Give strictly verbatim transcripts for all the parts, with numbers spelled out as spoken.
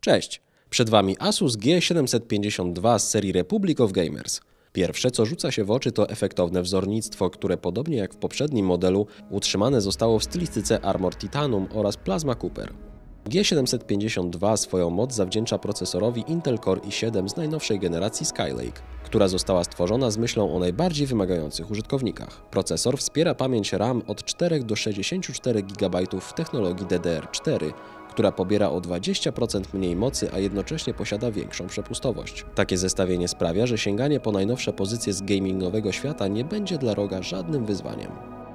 Cześć! Przed Wami Asus G siedemset pięćdziesiąt dwa z serii Republic of Gamers. Pierwsze, co rzuca się w oczy, to efektowne wzornictwo, które podobnie jak w poprzednim modelu utrzymane zostało w stylistyce Armor Titanum oraz Plasma Cooper. G siedemset pięćdziesiąt dwa swoją moc zawdzięcza procesorowi Intel Core i siedem z najnowszej generacji Skylake, która została stworzona z myślą o najbardziej wymagających użytkownikach. Procesor wspiera pamięć RAM od czterech do sześćdziesięciu czterech gigabajtów w technologii D D R cztery, która pobiera o dwadzieścia procent mniej mocy, a jednocześnie posiada większą przepustowość. Takie zestawienie sprawia, że sięganie po najnowsze pozycje z gamingowego świata nie będzie dla roga żadnym wyzwaniem.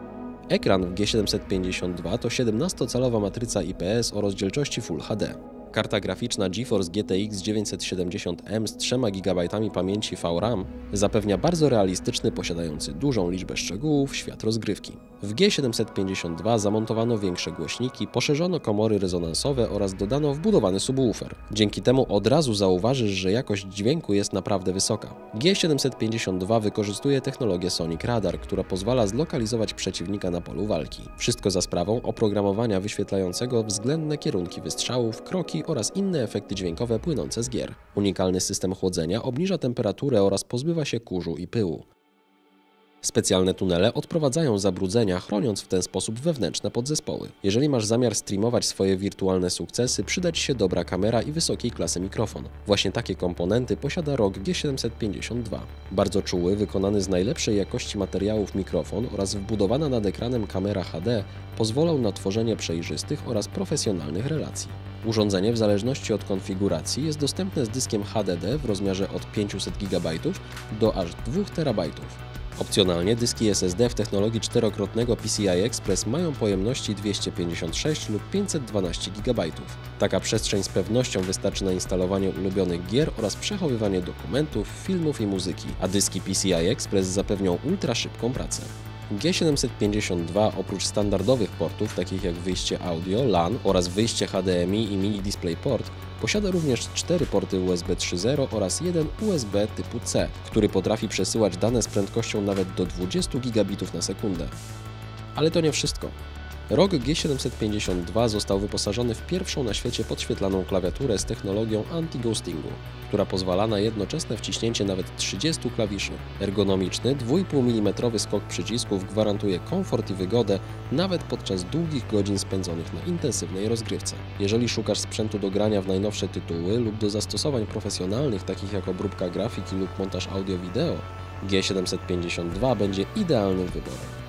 Ekran w G siedemset pięćdziesiąt dwa to siedemnastocalowa matryca I P S o rozdzielczości Full H D. Karta graficzna GeForce G T X dziewięćset siedemdziesiąt M z trzema gigabajtami pamięci V RAM zapewnia bardzo realistyczny, posiadający dużą liczbę szczegółów świat rozgrywki. W G siedemset pięćdziesiąt dwa zamontowano większe głośniki, poszerzono komory rezonansowe oraz dodano wbudowany subwoofer. Dzięki temu od razu zauważysz, że jakość dźwięku jest naprawdę wysoka. G siedemset pięćdziesiąt dwa wykorzystuje technologię Sonic Radar, która pozwala zlokalizować przeciwnika na polu walki. Wszystko za sprawą oprogramowania wyświetlającego względne kierunki wystrzałów, kroki oraz inne efekty dźwiękowe płynące z gier. Unikalny system chłodzenia obniża temperaturę oraz pozbywa się kurzu i pyłu. Specjalne tunele odprowadzają zabrudzenia, chroniąc w ten sposób wewnętrzne podzespoły. Jeżeli masz zamiar streamować swoje wirtualne sukcesy, przyda Ci się dobra kamera i wysokiej klasy mikrofon. Właśnie takie komponenty posiada ROG G siedemset pięćdziesiąt dwa. Bardzo czuły, wykonany z najlepszej jakości materiałów mikrofon oraz wbudowana nad ekranem kamera H D pozwolą na tworzenie przejrzystych oraz profesjonalnych relacji. Urządzenie w zależności od konfiguracji jest dostępne z dyskiem H D D w rozmiarze od pięciuset gigabajtów do aż dwóch terabajtów. Opcjonalnie dyski S S D w technologii czterokrotnego P C I Express mają pojemności dwieście pięćdziesiąt sześć lub pięćset dwanaście gigabajtów. Taka przestrzeń z pewnością wystarczy na instalowanie ulubionych gier oraz przechowywanie dokumentów, filmów i muzyki, a dyski P C I Express zapewnią ultra szybką pracę. G siedemset pięćdziesiąt dwa oprócz standardowych portów takich jak wyjście audio, LAN oraz wyjście H D M I i mini DisplayPort posiada również cztery porty U S B trzy zero oraz jeden U S B typu C, który potrafi przesyłać dane z prędkością nawet do dwudziestu gigabitów na sekundę. Ale to nie wszystko. ROG G siedemset pięćdziesiąt dwa został wyposażony w pierwszą na świecie podświetlaną klawiaturę z technologią anti-ghostingu, która pozwala na jednoczesne wciśnięcie nawet trzydziestu klawiszy. Ergonomiczny, dwa i pół milimetra skok przycisków gwarantuje komfort i wygodę nawet podczas długich godzin spędzonych na intensywnej rozgrywce. Jeżeli szukasz sprzętu do grania w najnowsze tytuły lub do zastosowań profesjonalnych takich jak obróbka grafiki lub montaż audio-wideo, G siedemset pięćdziesiąt dwa będzie idealnym wyborem.